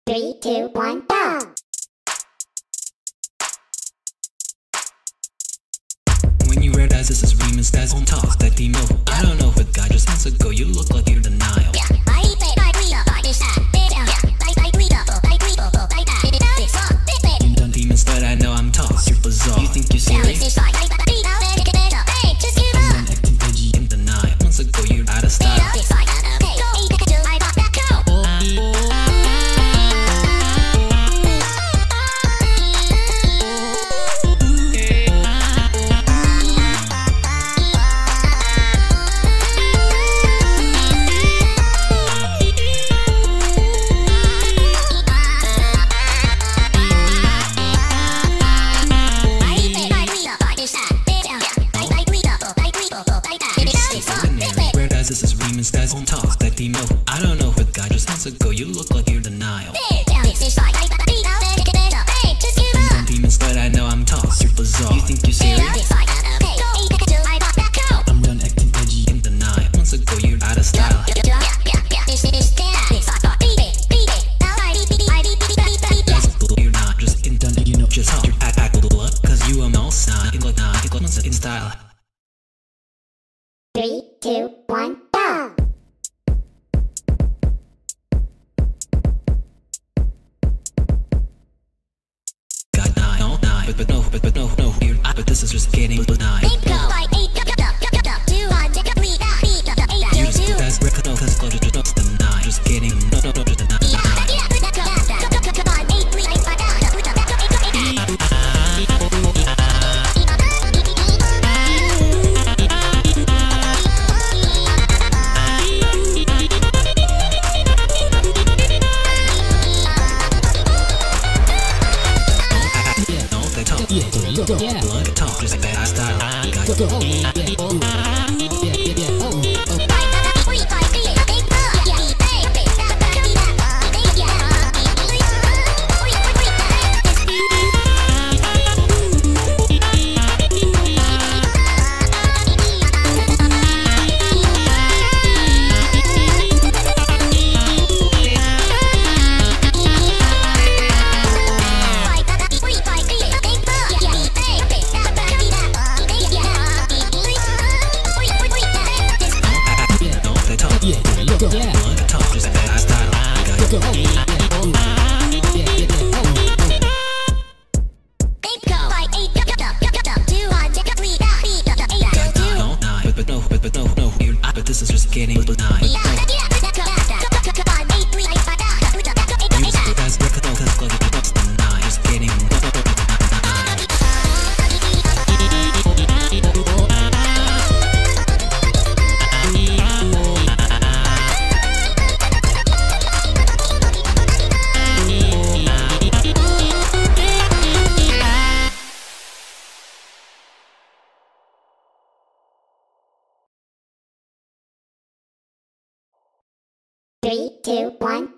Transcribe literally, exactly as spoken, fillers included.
Three, two, one, go! When you realize this is remix, that's on top, that demo. I don't know if it got just months ago, you look like you're denial. You done demons, but I know I'm tough, you're bizarre. You think you're serious? I'm done acting edgy in denial. Months ago, you're out of style. This is remix, that's on top, that demo. I don't know if it got just months ago, you look like you're denial. I'm done demons, but I know I'm tough, you're bizarre. You think you're serious? I'm done acting edgy in denial. Months ago, you're out of style. That's cool, you're not just in done, you know just how you're act, act, look, cause you are no sign. You look nah, you look months in style. Three, two, one, go! Got nine, no, nine, but, but no, but, but no, no, weird, but this is just getting nine. You just do that record, no, cause closure to the nine. Just kidding, no, no, no, just the nine. Yeah, blood talk, just bad style. I got go, go, yeah, yeah, oh, yeah, yeah, yeah, oh, oh. Yeah, blood talk, just bad style. I got go, go, yeah, yeah, oh, yeah, yeah, yeah, oh, oh. Got nine, nine, but, but no, but, but no, no, weird, but this is just getting nine. You just do that record, no, cause closure to the nine. Just kidding, no, no, no, no, Three, two, one.